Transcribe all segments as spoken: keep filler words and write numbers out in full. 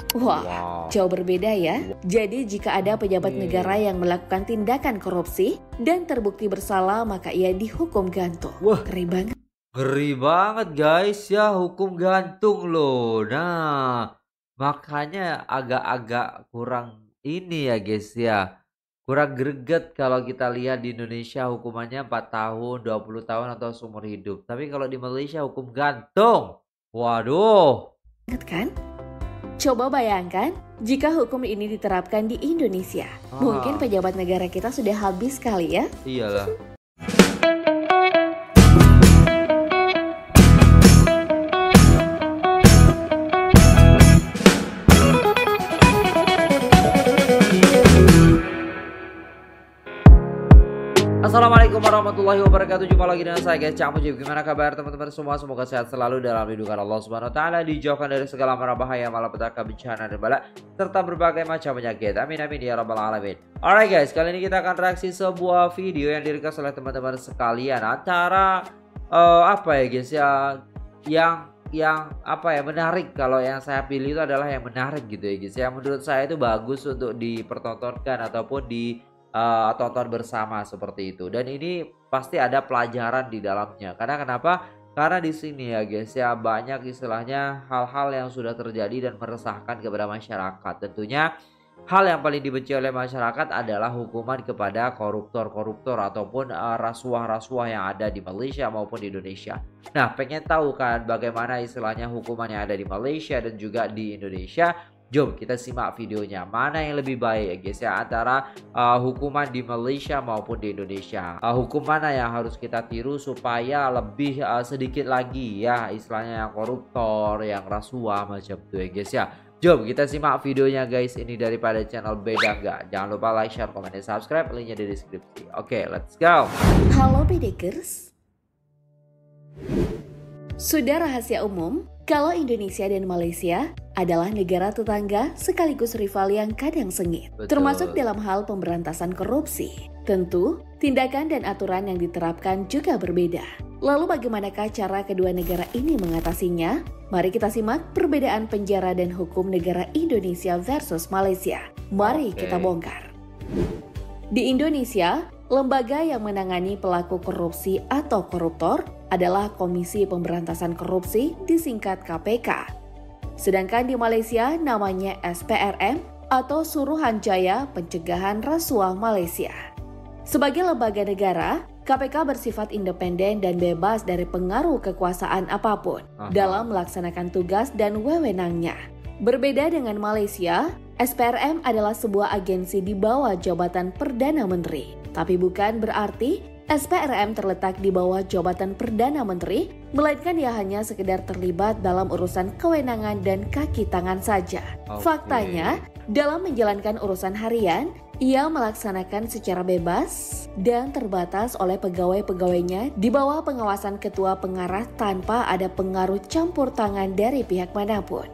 Wah, Wow. jauh berbeda ya. Jadi jika ada pejabat Oke. negara yang melakukan tindakan korupsi dan terbukti bersalah, maka ia dihukum gantung. Wah, Ngeri banget. ngeri banget guys ya, hukum gantung loh. Nah, makanya agak-agak kurang ini ya guys ya. Kurang greget kalau kita lihat di Indonesia hukumannya empat tahun, dua puluh tahun atau seumur hidup. Tapi kalau di Malaysia hukum gantung. Waduh. Banget kan? Coba bayangkan jika hukum ini diterapkan di Indonesia. Mungkin Ah, pejabat negara kita sudah habis kali ya. iyalah. Assalamualaikum warahmatullahi wabarakatuh. Jumpa lagi dengan saya guys, Cak Mujib. Gimana kabar teman-teman semua? Semoga sehat selalu dalam lindungan Allah Subhanahu wa taala, dijauhkan dari segala mara bahaya, malapetaka, bencana dan bala serta berbagai macam penyakit. Amin amin ya rabbal alamin. Alright guys, kali ini kita akan reaksi sebuah video yang direquest oleh teman-teman sekalian antara eh, apa ya guys ya, yang yang apa ya menarik. Kalau yang saya pilih itu adalah yang menarik gitu ya guys. Yang menurut saya itu bagus untuk dipertontonkan ataupun di eh, tonton bersama seperti itu. Dan ini pasti ada pelajaran di dalamnya. Karena kenapa? Karena di sini ya guys ya banyak istilahnya hal-hal yang sudah terjadi dan meresahkan kepada masyarakat. Tentunya hal yang paling dibenci oleh masyarakat adalah hukuman kepada koruptor-koruptor ataupun eh, rasuah-rasuah yang ada di Malaysia maupun di Indonesia. Nah, pengen tahu kan bagaimana istilahnya hukuman yang ada di Malaysia dan juga di Indonesia? Jom kita simak videonya. Mana yang lebih baik ya guys ya antara uh, hukuman di Malaysia maupun di Indonesia. Uh, hukum mana yang harus kita tiru supaya lebih uh, sedikit lagi ya istilahnya yang koruptor, yang rasuah macam itu ya guys ya. Jom kita simak videonya guys. Ini daripada channel Beda Nggak. Jangan lupa like, share, komen, dan subscribe. Linknya di deskripsi. Oke, let's go. Halo Bedekers. Sudah rahasia umum, kalau Indonesia dan Malaysia adalah negara tetangga sekaligus rival yang kadang sengit, Betul. termasuk dalam hal pemberantasan korupsi. Tentu, tindakan dan aturan yang diterapkan juga berbeda. Lalu bagaimanakah cara kedua negara ini mengatasinya? Mari kita simak perbedaan penjara dan hukum negara Indonesia versus Malaysia. Mari Oke. kita bongkar. Di Indonesia, lembaga yang menangani pelaku korupsi atau koruptor adalah Komisi Pemberantasan Korupsi, disingkat K P K. Sedangkan di Malaysia namanya S P R M atau Suruhanjaya Pencegahan Rasuah Malaysia. Sebagai lembaga negara, K P K bersifat independen dan bebas dari pengaruh kekuasaan apapun Aha. dalam melaksanakan tugas dan wewenangnya. Berbeda dengan Malaysia, S P R M adalah sebuah agensi di bawah jabatan Perdana Menteri. Tapi bukan berarti S P R M terletak di bawah jabatan Perdana Menteri, melainkan ia hanya sekedar terlibat dalam urusan kewenangan dan kaki tangan saja. Oke. Faktanya, dalam menjalankan urusan harian, ia melaksanakan secara bebas dan terbatas oleh pegawai-pegawainya di bawah pengawasan ketua pengarah tanpa ada pengaruh campur tangan dari pihak manapun.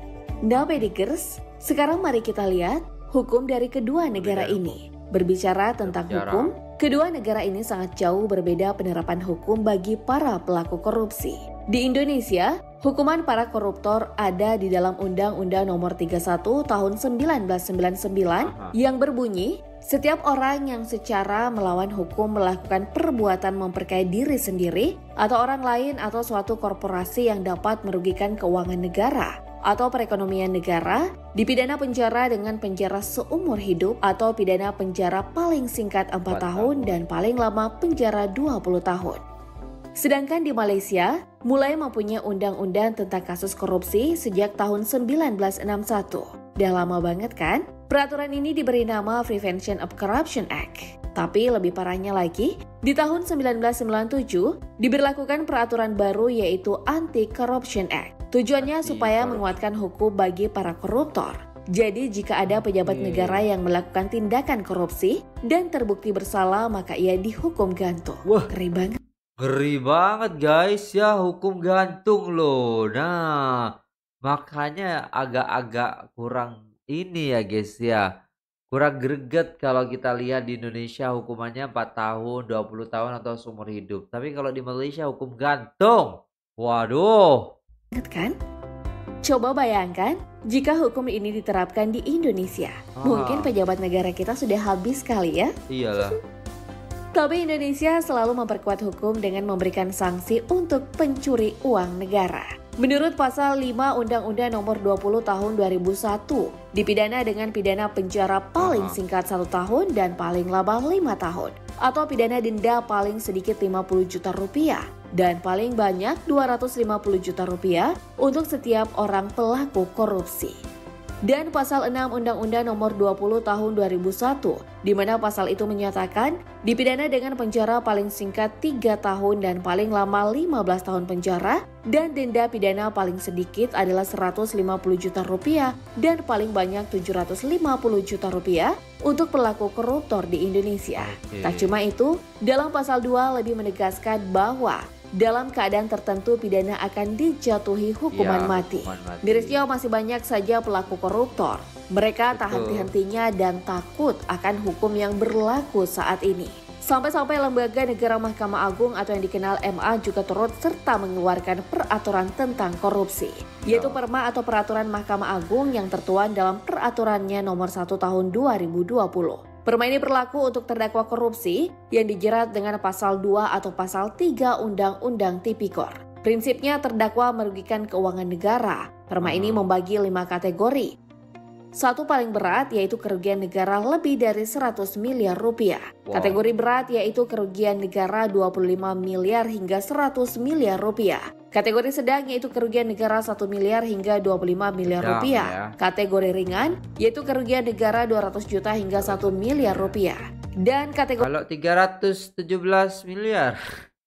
Nah Bedikers, sekarang mari kita lihat hukum dari kedua negara ini. Berbicara tentang Berbicara. hukum, kedua negara ini sangat jauh berbeda penerapan hukum bagi para pelaku korupsi. Di Indonesia, hukuman para koruptor ada di dalam Undang-Undang Nomor tiga puluh satu Tahun seribu sembilan ratus sembilan puluh sembilan Aha. yang berbunyi, setiap orang yang secara melawan hukum melakukan perbuatan memperkaya diri sendiri atau orang lain atau suatu korporasi yang dapat merugikan keuangan negara atau perekonomian negara, dipidana penjara dengan penjara seumur hidup atau pidana penjara paling singkat empat Empat tahun tahun. dan paling lama penjara dua puluh tahun. Sedangkan di Malaysia, mulai mempunyai undang-undang tentang kasus korupsi sejak tahun seribu sembilan ratus enam puluh satu. Udah lama banget kan? Peraturan ini diberi nama Prevention of Corruption Act. Tapi lebih parahnya lagi, di tahun seribu sembilan ratus sembilan puluh tujuh diberlakukan peraturan baru yaitu Anti-Corruption Act. Tujuannya supaya Anti-corruption. menguatkan hukum bagi para koruptor. Jadi jika ada pejabat Oke. negara yang melakukan tindakan korupsi dan terbukti bersalah, maka ia dihukum gantung. Wah. Ngeri banget. Ngeri banget guys ya, hukum gantung loh. Nah, makanya agak-agak kurang ini ya guys ya. Kurang greget kalau kita lihat di Indonesia hukumannya empat tahun, dua puluh tahun atau seumur hidup. Tapi kalau di Malaysia hukum gantung. Waduh. Banget kan? Coba bayangkan jika hukum ini diterapkan di Indonesia. Ah. Mungkin pejabat negara kita sudah habis kali ya. Iyalah. Tapi Indonesia selalu memperkuat hukum dengan memberikan sanksi untuk pencuri uang negara. Menurut pasal lima Undang-Undang Nomor dua puluh Tahun dua ribu satu, dipidana dengan pidana penjara paling singkat satu tahun dan paling lama lima tahun, atau pidana denda paling sedikit lima puluh juta rupiah dan paling banyak dua ratus lima puluh juta rupiah untuk setiap orang pelaku korupsi. Dan pasal enam Undang-Undang Nomor dua puluh Tahun dua ribu satu, di mana pasal itu menyatakan dipidana dengan penjara paling singkat tiga tahun dan paling lama lima belas tahun penjara, dan denda pidana paling sedikit adalah seratus lima puluh juta rupiah dan paling banyak tujuh ratus lima puluh juta rupiah untuk pelaku koruptor di Indonesia. Oke. Tak cuma itu, dalam pasal dua lebih menegaskan bahwa dalam keadaan tertentu pidana akan dijatuhi hukuman Ya, mati. hukuman mati. Mirisnya masih banyak saja pelaku koruptor. Mereka tak Betul. henti-hentinya dan takut akan hukum yang berlaku saat ini. Sampai-sampai lembaga negara Mahkamah Agung atau yang dikenal M A juga turut serta mengeluarkan peraturan tentang korupsi, yaitu Ya. Perma atau Peraturan Mahkamah Agung yang tertuang dalam peraturannya nomor satu tahun dua ribu dua puluh. Perma ini berlaku untuk terdakwa korupsi yang dijerat dengan pasal dua atau pasal tiga Undang-Undang Tipikor. Prinsipnya terdakwa merugikan keuangan negara. Perma ini membagi lima kategori. Satu paling berat yaitu kerugian negara lebih dari seratus miliar rupiah. Wow. Kategori berat yaitu kerugian negara dua puluh lima miliar hingga seratus miliar rupiah. Kategori sedang yaitu kerugian negara satu miliar hingga dua puluh lima miliar Sedang, rupiah. ya. Kategori ringan yaitu kerugian negara dua ratus juta hingga satu miliar rupiah. Dan kategori Kalau tiga ratus tujuh belas miliar.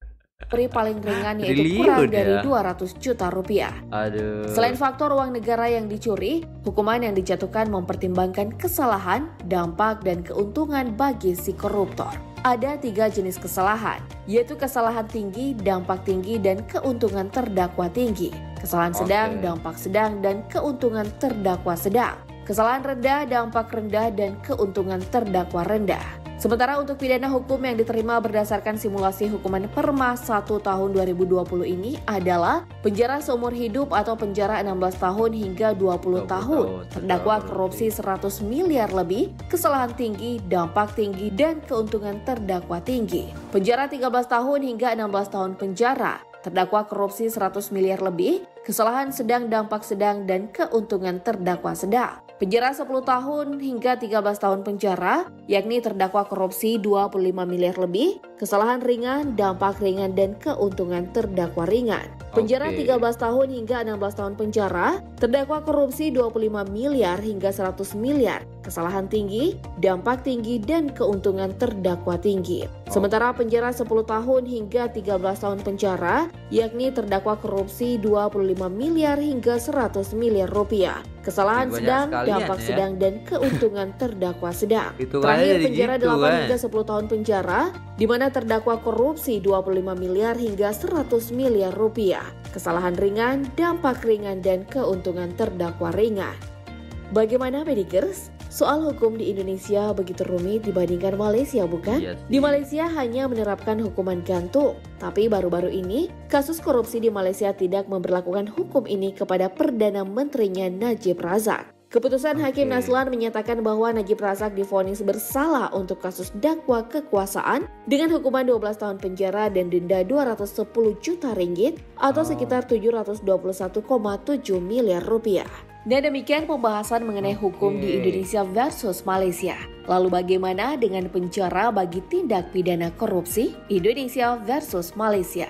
paling ringan yaitu Triliun kurang ya. dari dua ratus juta rupiah. Aduh. Selain faktor uang negara yang dicuri, hukuman yang dijatuhkan mempertimbangkan kesalahan, dampak, dan keuntungan bagi si koruptor. Ada tiga jenis kesalahan, yaitu kesalahan tinggi, dampak tinggi, dan keuntungan terdakwa tinggi. Kesalahan sedang, Oke. dampak sedang, dan keuntungan terdakwa sedang. Kesalahan rendah, dampak rendah, dan keuntungan terdakwa rendah. Sementara untuk pidana hukum yang diterima berdasarkan simulasi hukuman Perma satu tahun dua ribu dua puluh ini adalah penjara seumur hidup atau penjara enam belas tahun hingga dua puluh dua puluh tahun, tahun, terdakwa terdakwa korupsi seratus miliar lebih, kesalahan tinggi, dampak tinggi, dan keuntungan terdakwa tinggi. Penjara tiga belas tahun hingga enam belas tahun penjara, terdakwa korupsi seratus miliar lebih, kesalahan sedang, dampak sedang, dan keuntungan terdakwa sedang. Penjara sepuluh tahun hingga tiga belas tahun penjara, yakni terdakwa korupsi dua puluh lima miliar lebih, kesalahan ringan, dampak ringan, dan keuntungan terdakwa ringan. Penjara Oke. tiga belas tahun hingga enam belas tahun penjara, terdakwa korupsi dua puluh lima miliar hingga seratus miliar, kesalahan tinggi, dampak tinggi, dan keuntungan terdakwa tinggi. Sementara penjara sepuluh tahun hingga tiga belas tahun penjara, yakni terdakwa korupsi dua puluh lima miliar hingga seratus miliar rupiah. Kesalahan Banyak sedang, sekalian dampak ya. sedang, dan keuntungan terdakwa sedang. Hitungannya Terakhir jadi penjara gitu, delapan kan? hingga sepuluh tahun penjara, di mana terdakwa korupsi dua puluh lima miliar hingga seratus miliar rupiah. Kesalahan ringan, dampak ringan, dan keuntungan terdakwa ringan. Bagaimana Medikers? Soal hukum di Indonesia begitu rumit dibandingkan Malaysia, bukan? Iya sih. Di Malaysia hanya menerapkan hukuman gantung, tapi baru-baru ini kasus korupsi di Malaysia tidak memberlakukan hukum ini kepada Perdana Menterinya Najib Razak. Keputusan Hakim Oke. Naslan menyatakan bahwa Najib Razak divonis bersalah untuk kasus dakwa kekuasaan dengan hukuman dua belas tahun penjara dan denda dua ratus sepuluh juta ringgit atau Oh. sekitar tujuh ratus dua puluh satu koma tujuh miliar rupiah. Dan demikian pembahasan mengenai hukum di Oke. Indonesia versus Malaysia. Lalu bagaimana dengan penjara bagi tindak pidana korupsi Indonesia versus Malaysia?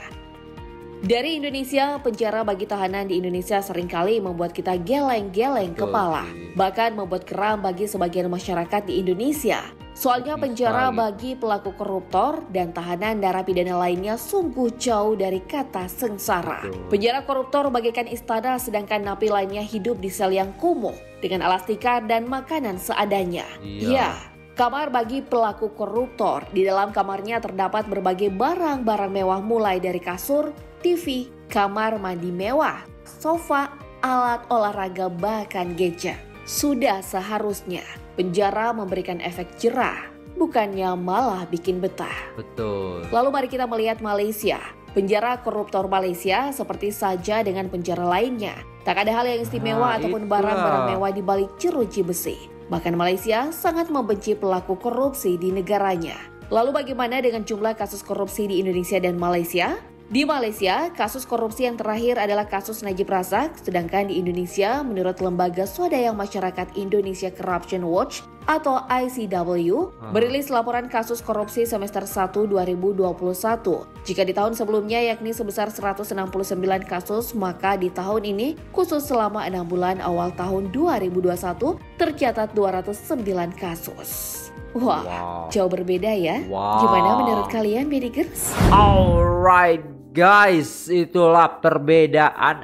Dari Indonesia, penjara bagi tahanan di Indonesia seringkali membuat kita geleng-geleng kepala. Oke. Bahkan membuat geram bagi sebagian masyarakat di Indonesia. Soalnya Betul penjara sekali. bagi pelaku koruptor dan tahanan narapidana lainnya sungguh jauh dari kata sengsara. Betul. Penjara koruptor bagaikan istana sedangkan napi lainnya hidup di sel yang kumuh dengan alas tikar dan makanan seadanya. Iya. Ya, kamar bagi pelaku koruptor. Di dalam kamarnya terdapat berbagai barang-barang mewah mulai dari kasur, T V, kamar mandi mewah, sofa, alat olahraga bahkan gadget. Sudah seharusnya penjara memberikan efek jerah, bukannya malah bikin betah. Betul. Lalu mari kita melihat Malaysia. Penjara koruptor Malaysia seperti saja dengan penjara lainnya. Tak ada hal yang istimewa Nah, ataupun itulah. barang-barang mewah di balik jeruji besi. Bahkan Malaysia sangat membenci pelaku korupsi di negaranya. Lalu bagaimana dengan jumlah kasus korupsi di Indonesia dan Malaysia? Di Malaysia, kasus korupsi yang terakhir adalah kasus Najib Razak, sedangkan di Indonesia, menurut Lembaga Swadaya Masyarakat Indonesia Corruption Watch atau I C W, merilis laporan kasus korupsi semester satu dua ribu dua puluh satu. Jika di tahun sebelumnya yakni sebesar seratus enam puluh sembilan kasus, maka di tahun ini, khusus selama enam bulan awal tahun dua ribu dua puluh satu, tercatat dua ratus sembilan kasus. Wah, Wow. jauh berbeda ya. Wow. Gimana menurut kalian, Bedigers? Alright guys, itulah perbedaan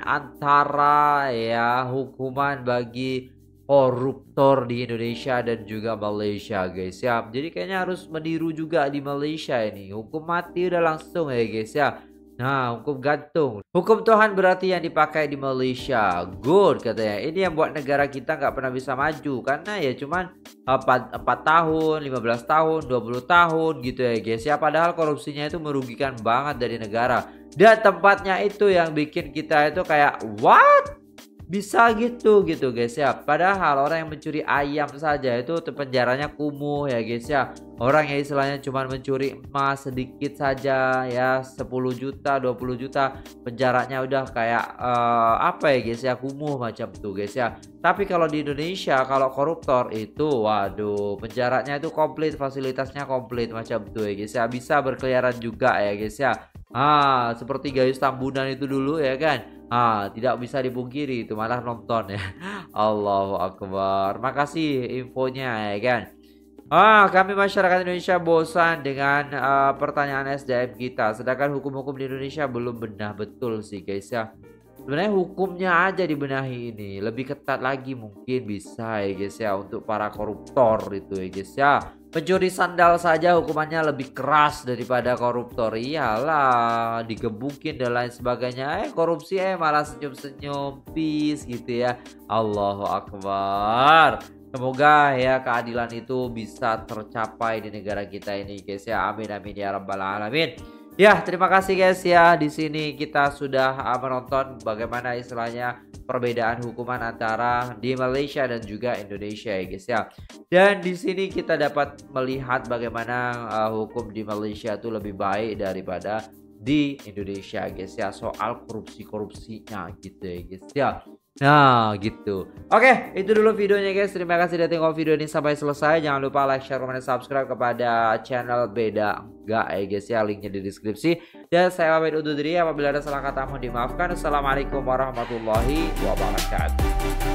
antara ya hukuman bagi koruptor di Indonesia dan juga Malaysia guys ya. Jadi kayaknya harus meniru juga di Malaysia ini. Hukum mati udah langsung ya guys ya. Nah, hukum gantung. Hukum Tuhan berarti yang dipakai di Malaysia. Good katanya. Ini yang buat negara kita nggak pernah bisa maju. Karena ya cuman empat tahun, lima belas tahun, dua puluh tahun gitu ya guys ya. Padahal korupsinya itu merugikan banget dari negara. Dan tempatnya itu yang bikin kita itu kayak what? Bisa gitu gitu guys ya. Padahal orang yang mencuri ayam saja itu penjaranya kumuh ya guys ya. Orang yang istilahnya cuma mencuri emas sedikit saja ya, sepuluh juta, dua puluh juta, penjaranya udah kayak uh, apa ya guys ya, kumuh macam tuh guys ya. Tapi kalau di Indonesia kalau koruptor itu waduh, penjaranya itu komplit, fasilitasnya komplit macam tuh ya guys ya. Bisa berkeliaran juga ya guys ya. Ah, seperti Gayus Tambunan itu dulu ya kan. Ah, tidak bisa dipungkiri itu malah nonton ya. Allahu Akbar. Makasih infonya ya kan. Ah, kami masyarakat Indonesia bosan dengan uh, pertanyaan S D M kita. Sedangkan hukum-hukum di Indonesia belum benar betul sih guys ya. Sebenarnya hukumnya aja dibenahi ini. Lebih ketat lagi mungkin bisa ya guys ya untuk para koruptor itu ya guys ya. Pencuri sandal saja hukumannya lebih keras daripada koruptor. Iyalah, digebukin dan lain sebagainya. Eh korupsi eh malah senyum-senyum peace gitu ya. Allahu Akbar. Semoga ya keadilan itu bisa tercapai di negara kita ini guys ya. Amin amin ya rabbal alamin. Ya, terima kasih guys ya. Di sini kita sudah uh, menonton bagaimana istilahnya perbedaan hukuman antara di Malaysia dan juga Indonesia ya guys ya. Dan di sini kita dapat melihat bagaimana uh, hukum di Malaysia itu lebih baik daripada di Indonesia guys ya, soal korupsi-korupsinya gitu ya guys ya. Nah gitu. Oke, itu dulu videonya guys. Terima kasih sudah tengok video ini sampai selesai. Jangan lupa like, share, komen, dan subscribe kepada channel Beda Enggak ya guys ya. Linknya di deskripsi. Dan saya pamit undur diri. Apabila ada salah kata mohon dimaafkan. Assalamualaikum warahmatullahi wabarakatuh.